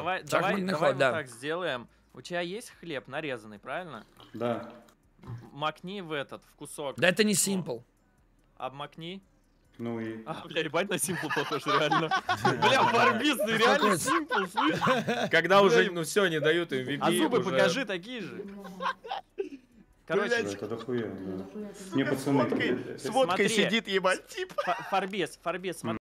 Давай ход, вот да. так сделаем. У тебя есть хлеб нарезанный, правильно? Да. Макни в кусок. Да это не simple. Обмакни. Ну и... Бля, ебать на симпл похож, реально. Бля, Фарбис, ты реально симпл, слышишь? Когда уже, ну все, не дают MVP. А зубы уже... покажи такие же. Короче, Это дохуя, да. Не, пацаны, С водкой Смотри. сидит, ебать, тип. Фарбес, смотри.